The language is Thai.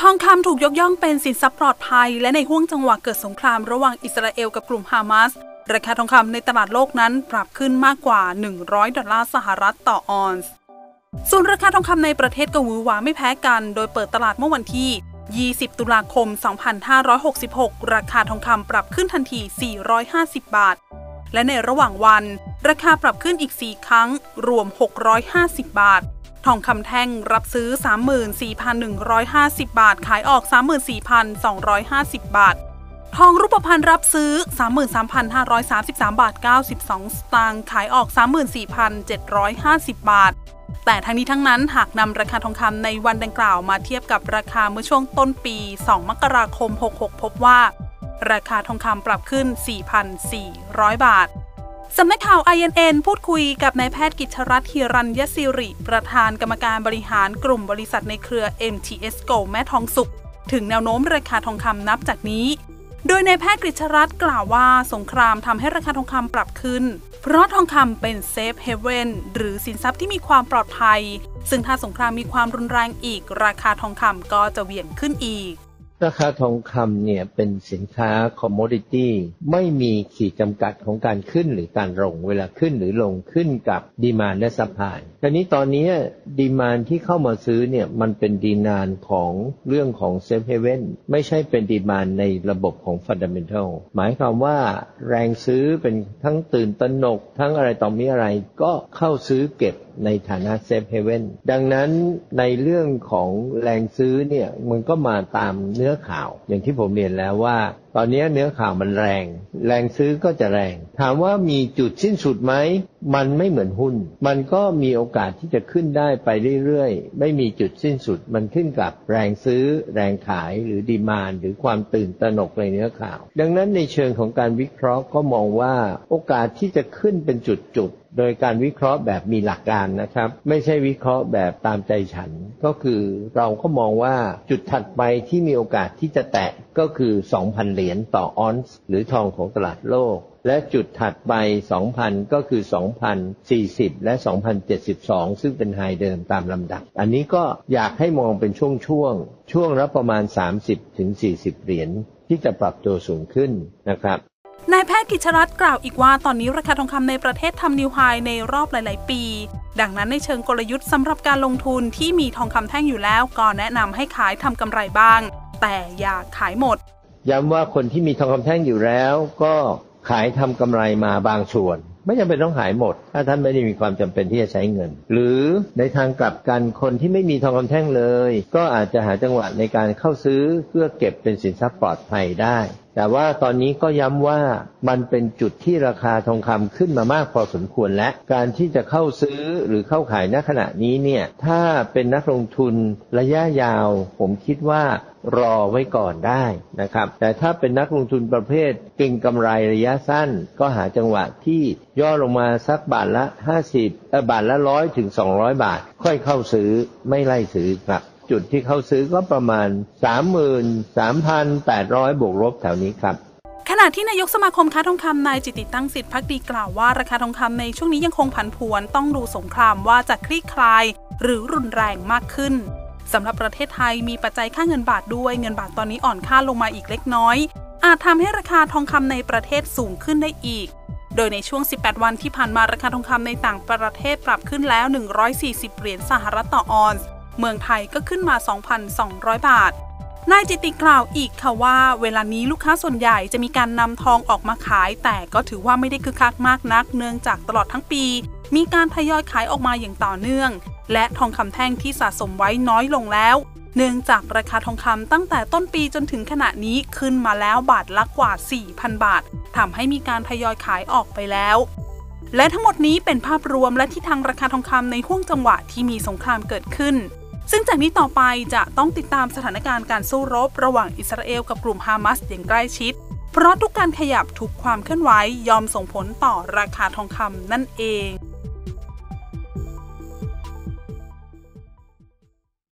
องคำถูกยกย่องเป็นสินทรัพย์ปลอดภัยและในห่วงจังหวะเกิดสงครามระหว่างอิสราเอลกับกลุ่มฮามาสราคาทองคำในตลาดโลกนั้นปรับขึ้นมากกว่า$100ต่อออนซ์ส่วนราคาทองคำในประเทศก็หวือหวาไม่แพ้กันโดยเปิดตลาดเมื่อวันที่20ตุลาคม2566ราคาทองคำปรับขึ้นทันที450บาทและในระหว่างวันราคาปรับขึ้นอีก4ครั้งรวม650บาททองคำแท่งรับซื้อ 34,150 บาทขายออก 34,250 บาททองรูปพรรณรับซื้อ 33,533 บาท 92 สตางค์ขายออก 34,750 บาทแต่ทั้งนี้ทั้งนั้นหากนำราคาทองคำในวันดังกล่าวมาเทียบกับราคาเมื่อช่วงต้นปี2มกราคม66พบว่าราคาทองคำปรับขึ้น 4,400 บาทสำนักข่าว INN พูดคุยกับนายแพทย์กิจรัตน์ หิรัญยศิริประธานกรรมการบริหารกลุ่มบริษัทในเครือ MTS Gold แม่ทองสุขถึงแนวโน้มราคาทองคำนับจากนี้โดยนายแพทย์กิจรัตน์กล่าวว่าสงครามทำให้ราคาทองคำปรับขึ้นเพราะทองคำเป็นเซฟเฮเว่นหรือสินทรัพย์ที่มีความปลอดภัยซึ่งถ้าสงครามมีความรุนแรงอีกราคาทองคำก็จะเหวี่ยงขึ้นอีกราคาทองคำเนี่ยเป็นสินค้าคอมโมดิตี้ไม่มีขีดจำกัดของการขึ้นหรือการลงเวลาขึ้นหรือลงขึ้นกับดีมานด์และซัพพลายแต่นี้ตอนนี้ดีมานด์ที่เข้ามาซื้อเนี่ยมันเป็นดีมานด์ของเรื่องของเซฟเฮเว่นไม่ใช่เป็นดีมานด์ในระบบของฟันดัมเมนทัลหมายความว่าแรงซื้อเป็นทั้งตื่นตระหนกทั้งอะไรต่อมีอะไรก็เข้าซื้อเก็บในฐานะเซฟเฮเว่นดังนั้นในเรื่องของแรงซื้อเนี่ยมันก็มาตามเนื้อข่าวอย่างที่ผมเรียนแล้วว่าตอนนี้เนื้อข่าวมันแรงซื้อก็จะแรงถามว่ามีจุดสิ้นสุดไหมมันไม่เหมือนหุ้นมันก็มีโอกาสที่จะขึ้นได้ไปเรื่อยๆไม่มีจุดสิ้นสุดมันขึ้นกับแรงซื้อแรงขายหรือดีมานด์หรือความตื่นตระหนกในเนื้อข่าวดังนั้นในเชิงของการวิเคราะห์ก็มองว่าโอกาสที่จะขึ้นเป็นจุดโดยการวิเคราะห์แบบมีหลักการนะครับไม่ใช่วิเคราะห์แบบตามใจฉันก็คือเราก็มองว่าจุดถัดไปที่มีโอกาสที่จะแตะก็คือ 2,000 เหรียญต่อออนซ์หรือทองของตลาดโลกและจุดถัดไป 2,000 ก็คือ 2,040 และ 2,072 ซึ่งเป็นไฮเดิมตามลำดับอันนี้ก็อยากให้มองเป็นช่วงละประมาณ 30-40 เหรียญที่จะปรับตัวสูงขึ้นนะครับนายแพทย์กิจรัตน์กล่าวอีกว่าตอนนี้ราคาทองคำในประเทศทำนิวไฮในรอบหลายๆปีดังนั้นในเชิงกลยุทธ์สำหรับการลงทุนที่มีทองคำแท่งอยู่แล้วก็แนะนำให้ขายทำกำไรบ้างแต่อย่าขายหมดย้ำว่าคนที่มีทองคำแท่งอยู่แล้วก็ขายทำกำไรมาบางส่วนไม่จำเป็นต้องขายหมดถ้าท่านไม่ได้มีความจำเป็นที่จะใช้เงินหรือในทางกลับกันคนที่ไม่มีทองคำแท่งเลยก็อาจจะหาจังหวะในการเข้าซื้อเพื่อเก็บเป็นสินทรัพย์ปลอดภัยได้แต่ว่าตอนนี้ก็ย้ำว่ามันเป็นจุดที่ราคาทองคำขึ้นมามากพอสมควรและการที่จะเข้าซื้อหรือเข้าขายณขณะนี้เนี่ยถ้าเป็นนักลงทุนระยะยาวผมคิดว่ารอไว้ก่อนได้นะครับแต่ถ้าเป็นนักลงทุนประเภทเก็งกำไรระยะสั้นก็หาจังหวะที่ย่อลงมาสักบาทละ50บาทละ100ถึง200บาทค่อยเข้าซื้อไม่ไล่ซื้อครับจุดที่เขาซื้อก็ประมาณ 33,800 บวกลบแถวนี้ครับขณะที่นายกสมาคมค้าทองคำนายจิตติตั้งสิทธิภักดีกล่าวว่าราคาทองคำในช่วงนี้ยังคงผันผวนต้องดูสงครามว่าจะคลี่คลายหรือรุนแรงมากขึ้นสำหรับประเทศไทยมีปัจจัยค่าเงินบาทด้วยเงินบาทตอนนี้อ่อนค่าลงมาอีกเล็กน้อยอาจทำให้ราคาทองคำในประเทศสูงขึ้นได้อีกโดยในช่วง18วันที่ผ่านมาราคาทองคำในต่างประเทศปรับขึ้นแล้ว140เหรียญสหรัฐต่อออนซ์เมืองไทยก็ขึ้นมา 2,200 บาทนายจิตติกล่าวอีกค่ะว่าเวลานี้ลูกค้าส่วนใหญ่จะมีการนำทองออกมาขายแต่ก็ถือว่าไม่ได้คึกคักมากนักเนื่องจากตลอดทั้งปีมีการทยอยขายออกมาอย่างต่อเนื่องและทองคำแท่งที่สะสมไว้น้อยลงแล้วเนื่องจากราคาทองคำตั้งแต่ต้นปีจนถึงขณะนี้ขึ้นมาแล้วบาทละกว่า 4,000 บาททำให้มีการทยอยขายออกไปแล้วและทั้งหมดนี้เป็นภาพรวมและทิศทางราคาทองคำในห่วงจังหวะที่มีสงครามเกิดขึ้นซึ่งจากนี้ต่อไปจะต้องติดตามสถานการณ์การสู้รบระหว่างอิสราเอลกับกลุ่มฮามาสอย่างใกล้ชิดเพราะทุกการขยับทุกความเคลื่อนไหวย่อมส่งผลต่อราคาทองคำนั่นเอง